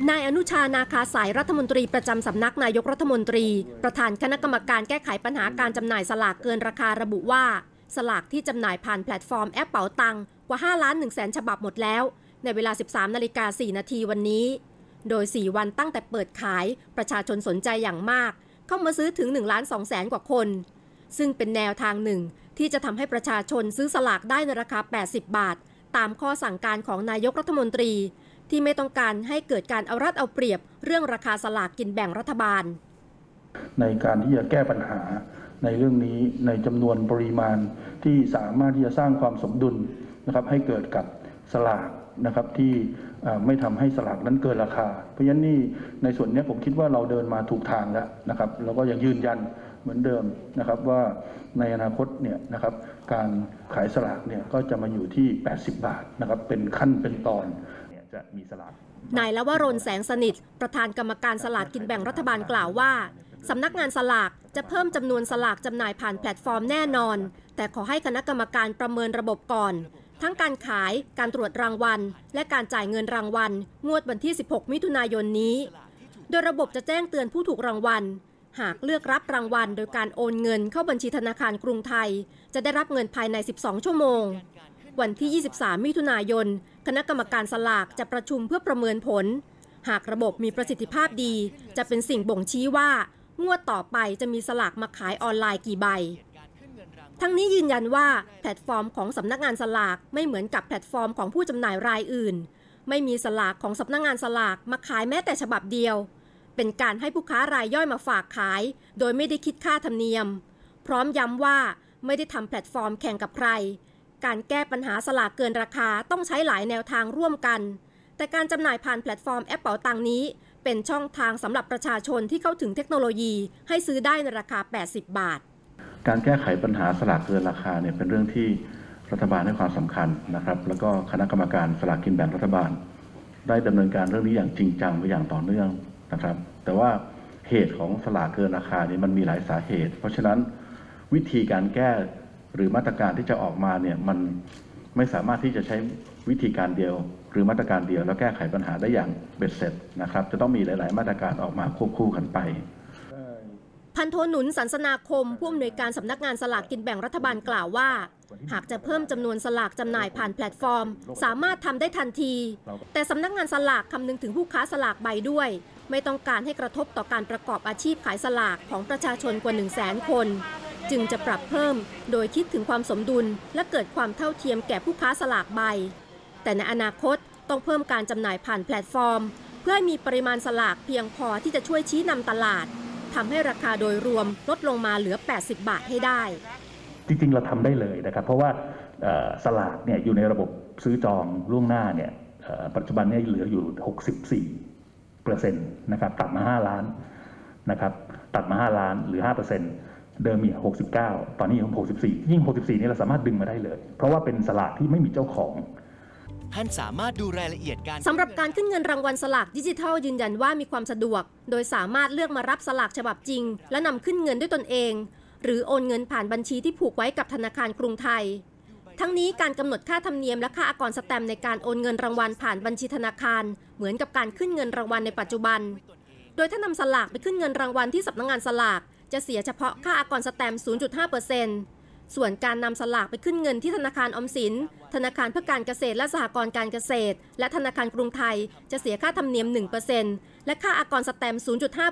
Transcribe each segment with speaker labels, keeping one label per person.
Speaker 1: นายอนุชา นาคาสายรัฐมนตรีประจำสำนักนายกรัฐมนตรีประธานคณะกรรมการแก้ไขปัญหาการจำหน่ายสลากเกินราคาระบุว่าสลากที่จำหน่ายผ่านแพลตฟอร์มแอปเป๋าตังกว่า5,100,000 ฉบับหมดแล้วในเวลา 13:04 นาทีวันนี้โดย 4 วันตั้งแต่เปิดขายประชาชนสนใจอย่างมากเข้ามาซื้อถึง 1,200,000 กว่าคนซึ่งเป็นแนวทางหนึ่งที่จะทำให้ประชาชนซื้อสลากได้ในราคา 80 บาทตามข้อสั่งการของนายกรัฐมนตรีที่ไม่ต้องการให้เกิดการเอารัดเอาเปรียบเรื่องราคาสลากกินแบ่งรัฐบาล
Speaker 2: ในการที่จะแก้ปัญหาในเรื่องนี้ในจำนวนปริมาณที่สามารถที่จะสร้างความสมดุลนะครับให้เกิดกับสลากนะครับที่ไม่ทำให้สลากนั้นเกินราคาเพราะฉะนั้นนี่ในส่วนนี้ผมคิดว่าเราเดินมาถูกทางแล้วนะครับแล้วก็ยังยืนยันเหมือนเดิมนะครับว่าในอนาคตเนี่ยนะครับการขายสลากเนี่ยก็จะมาอยู่ที่80 บาทนะครับเป็นขั้นเป็นตอนจะมีสลาก
Speaker 1: นายลวรน แสงสนิทประธานกรรมการสลากกินแบ่งรัฐบาลกล่าวว่าสำนักงานสลากจะเพิ่มจำนวนสลากจำหน่ายผ่านแพลตฟอร์มแน่นอนแต่ขอให้คณะกรรมการประเมินระบบก่อนทั้งการขายการตรวจรางวัลและการจ่ายเงินรางวัลงวดวันที่ 16 มิถุนายนนี้โดยระบบจะแจ้งเตือนผู้ถูกรางวัลหากเลือกรับรางวัลโดยการโอนเงินเข้าบัญชีธนาคารกรุงไทยจะได้รับเงินภายใน 12 ชั่วโมงวันที่ 23 มิถุนายนคณะกรรมการสลากจะประชุมเพื่อประเมินผลหากระบบมีประสิทธิภาพดีจะเป็นสิ่งบ่งชี้ว่างวดต่อไปจะมีสลากมาขายออนไลน์กี่ใบทั้งนี้ยืนยันว่าแพลตฟอร์มของสำนักงานสลากไม่เหมือนกับแพลตฟอร์มของผู้จำหน่ายรายอื่นไม่มีสลากของสำนักงานสลากมาขายแม้แต่ฉบับเดียวเป็นการให้ผู้ค้ารายย่อยมาฝากขายโดยไม่ได้คิดค่าธรรมเนียมพร้อมย้ำว่าไม่ได้ทำแพลตฟอร์มแข่งกับใครการแก้ปัญหาสลากเกินราคาต้องใช้หลายแนวทางร่วมกันแต่การจำหน่ายผ่านแพลตฟอร์มแอปเป๋าตังนี้เป็นช่องทางสำหรับประชาชนที่เข้าถึงเทคโนโลยีให้ซื้อได้ในราคา 80 บาท
Speaker 2: การแก้ไขปัญหาสลากเกินราคาเนี่ยเป็นเรื่องที่รัฐบาลให้ความสำคัญนะครับแล้วก็คณะกรรมการสลากกินแบ่งรัฐบาลได้ดำเนินการเรื่องนี้อย่างจริงจังและอย่างต่อเนื่องนะครับแต่ว่าเหตุของสลากเกินราคานี้มันมีหลายสาเหตุเพราะฉะนั้นวิธีการแก้หรือมาตรการที่จะออกมาเนี่ยมันไม่สามารถที่จะใช้วิธีการเดียวหรือมาตรการเดียวแล้วแก้ไขปัญหาได้อย่างเบ็ดเสร็จนะครับจะต้องมีหลายๆมาตรการออกมาควบคู่กันไป
Speaker 1: พันโทหนุน สันสนาคมผู้อำนวยการสำนักงานสลากกินแบ่งรัฐบาลกล่าวว่าหากจะเพิ่มจำนวนสลากจำหน่ายผ่านแพลตฟอร์มสามารถทำได้ทันทีแต่สำนักงานสลากคำนึงถึงผู้ค้าสลากใบด้วยไม่ต้องการให้กระทบต่อการประกอบอาชีพขายสลากของประชาชนกว่า 100,000 คนจึงจะปรับเพิ่มโดยคิดถึงความสมดุลและเกิดความเท่าเทียมแก่ผู้ค้าสลากใบแต่ในอนาคตต้องเพิ่มการจำหน่ายผ่านแพลตฟอร์มเพื่อให้มีปริมาณสลากเพียงพอที่จะช่วยชี้นำตลาดทำให้ราคาโดยรวมลดลงมาเหลือ 80 บาทให้ได้
Speaker 2: จริงๆเราทำได้เลยนะครับเพราะว่าสลากเนี่ยอยู่ในระบบซื้อจองล่วงหน้าเนี่ยปัจจุบันนี้เหลืออยู่ 64% นะครับตัดมา5 ล้านนะครับตัดมา5 ล้านหรือ 5%เดิมมี69ตอนนี้อยู่64ยิ่ง64นี่เราสามารถดึงมาได้เลยเพราะว่าเป็นสลากที่ไม่มีเจ้าของ
Speaker 3: ท่านสามารถดูรายละเอียดการ
Speaker 1: สำหรับการขึ้นเงินรางวัลสลากดิจิทัลยืนยันว่ามีความสะดวกโดยสามารถเลือกมารับสลากฉบับจริงและนำขึ้นเงินด้วยตนเองหรือโอนเงินผ่านบัญชีที่ผูกไว้กับธนาคารกรุงไทยทั้งนี้การกำหนดค่าธรรมเนียมและค่าอากรสแตมป์ในการโอนเงินรางวัลผ่านบัญชีธนาคารเหมือนกับการขึ้นเงินรางวัลในปัจจุบันโดยถ้านำสลากไปขึ้นเงินรางวัลที่สำนักงานสลากจะเสียเฉพาะค่าอากรสแตมป์ 0.5%ส่วนการนำสลากไปขึ้นเงินที่ธนาคารออมสินธนาคารเพื่อการเกษตรและสหกรณ์การเกษตรและธนาคารกรุงไทยจะเสียค่าธรรมเนียม 1% และค่าอากรสแตมป์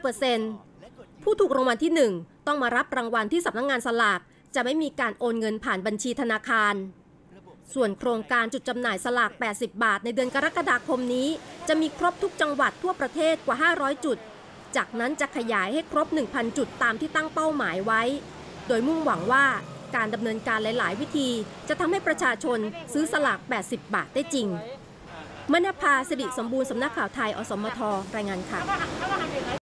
Speaker 1: 0.5% ผู้ถูกรางวัลที่ 1ต้องมารับรางวัลที่สำนักงานสลากจะไม่มีการโอนเงินผ่านบัญชีธนาคารส่วนโครงการจุดจำหน่ายสลาก 80 บาทในเดือนกรกฎาคมนี้จะมีครบทุกจังหวัดทั่วประเทศกว่า 500 จุดจากนั้นจะขยายให้ครบ 1,000 จุดตามที่ตั้งเป้าหมายไว้โดยมุ่งหวังว่าการดำเนินการหลายๆวิธีจะทำให้ประชาชนซื้อสลาก 80 บาทได้จริงมณภา สิริสมบูรณ์สำนักข่าวไทยอสมทรายงานค่ะ